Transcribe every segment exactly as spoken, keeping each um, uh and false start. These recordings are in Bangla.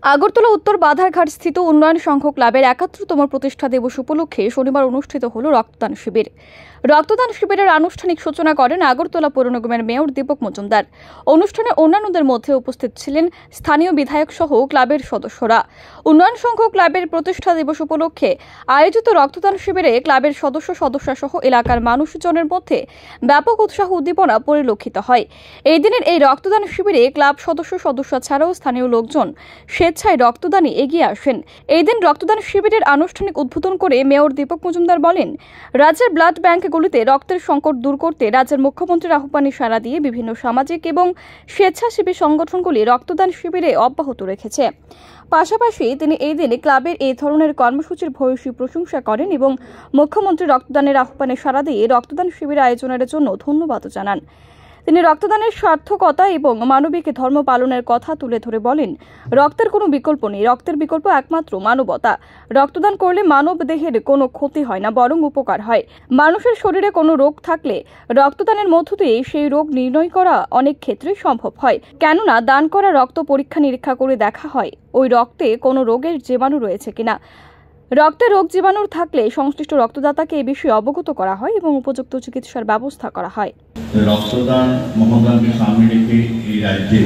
আগরতলা উত্তর বাধারঘাট স্থিত উন্নয়ন সংঘ ক্লাবের একাত্তরতম প্রতিষ্ঠা দিবস উপলক্ষে শনিবার অনুষ্ঠিত হল রক্তদান শিবির। রক্তদান শিবিরের আনুষ্ঠানিক সূচনা করেন আগরতলা পৌর নিগমের মেয়র দীপক মজুমদার। অনুষ্ঠানে অন্যান্যদের মধ্যে উপস্থিত ছিলেন স্থানীয় বিধায়ক সহ ক্লাবের সদস্যরা। উন্নয়ন সংঘ ক্লাবের প্রতিষ্ঠা দিবস উপলক্ষে আয়োজিত রক্তদান শিবিরে ক্লাবের সদস্য সদস্যা সহ এলাকার মানুষজনের মধ্যে ব্যাপক উৎসাহ উদ্দীপনা পরিলক্ষিত হয়। এই দিনের এই রক্তদান শিবিরে ক্লাব সদস্য সদস্যা ছাড়াও স্থানীয় লোকজন স্বেচ্ছায় রক্তদানে এগিয়ে আসেন। এই দিন রক্তদান শিবিরের আনুষ্ঠানিক উদ্বোধন করে মেয়র দীপক মজুমদার বলেন, রাজ্যের ব্লাড ব্যাংকগুলিতে রক্তের সংকট দূর করতে রাজ্যের মুখ্যমন্ত্রীর আহ্বানে সাড়া দিয়ে বিভিন্ন সামাজিক এবং স্বেচ্ছাসেবী সংগঠনগুলি রক্তদান শিবিরে অব্যাহত রেখেছে। পাশাপাশি তিনি এই দিনে ক্লাবের এই ধরনের কর্মসূচির ভূয়সী প্রশংসা করেন এবং মুখ্যমন্ত্রী রক্তদানের আহ্বানে সাড়া দিয়ে রক্তদান শিবির আয়োজনের জন্য ধন্যবাদ জানান। তিনি রক্তদানের সার্থকতা এবং মানবিক ধর্ম পালনের কথা তুলে ধরে বলেন, রক্তের কোনো বিকল্প নেই, রক্তের বিকল্প একমাত্র মানবতা। রক্তদান করলে মানব দেহের কোনো ক্ষতি হয় না, বরং উপকার হয়। মানুষের শরীরে কোনো রোগ থাকলে রক্তদানের মধ্য দিয়ে সেই রোগ নির্ণয় করা অনেক ক্ষেত্রে সম্ভব হয়, কেননা দান করা রক্ত পরীক্ষা নিরীক্ষা করে দেখা হয় ওই রক্তে কোনো রোগের জীবাণু রয়েছে কিনা। রক্তে রোগ জীবাণু থাকলে সংশ্লিষ্ট রক্তদাতাকে এই বিষয়ে অবগত করা হয় এবং উপযুক্ত চিকিৎসার ব্যবস্থা করা হয়। রক্তদান মহোদানকে সামনে রেখে এই রাজ্যে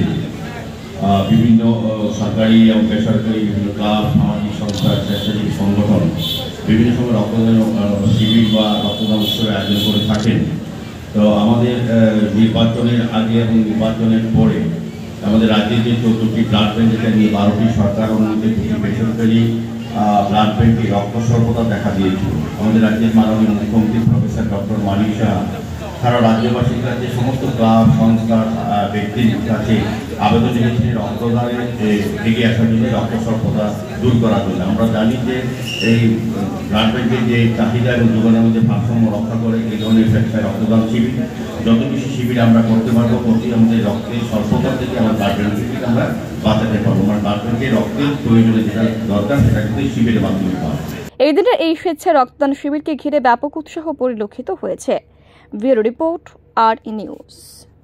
বিভিন্ন সরকারি এবং বেসরকারি বিভিন্ন ক্লাব, সামাজিক সংস্থা, স্বেচ্ছাসেবী সংগঠন বিভিন্ন সময় রক্তদান শিবির বা রক্তদান উৎসবের আয়োজন করে থাকেন। তো আমাদের নির্বাচনের আগে এবং নির্বাচনের পরে আমাদের রাজ্যে যে চৌদ্দটি ব্লাড ব্যাংক, যেটা নিয়ে বারোটি সরকার অনুমোদিত দুটি বেসরকারি ব্লাড ব্যাংকে রক্ত স্বল্পতা দেখা দিয়েছিল। আমাদের রাজ্যের মাননীয় মুখ্যমন্ত্রী প্রফেসর ডক্টর মানিক সাহা সারা রাজ্যবাসীর কাছে সমস্ত ক্লাব, সংস্থা, ব্যক্তির কাছে আবেদন জানিয়েছেন রক্তদানের এগিয়ে আসার জন্য, রক্ত স্বল্পতা দূর করার জন্য। আমরা জানি যে এই ব্লাড ব্যাংকের যে চাহিদা এবং যোগানের মধ্যে ভারসাম্য রক্ষা করে এই ধরনের স্বেচ্ছায় রক্তদান শিবির, যত বেশি শিবির আমরা করতে পারবো, প্রতি আমাদের রক্তের স্বল্পতা থেকে আমরা ব্লাড ব্যাংক থেকে আমরা বাঁচাতে পারবো। আমরা ব্লাড ব্যাংকের রক্তের প্রয়োজনে যেটা দরকার সেটা কিন্তু শিবিরের মাধ্যমে পাওয়া। এই দিনের এই স্বেচ্ছায় রক্তদান শিবিরকে ঘিরে ব্যাপক উৎসাহ পরিলক্ষিত হয়েছে। Bureau report, R E news.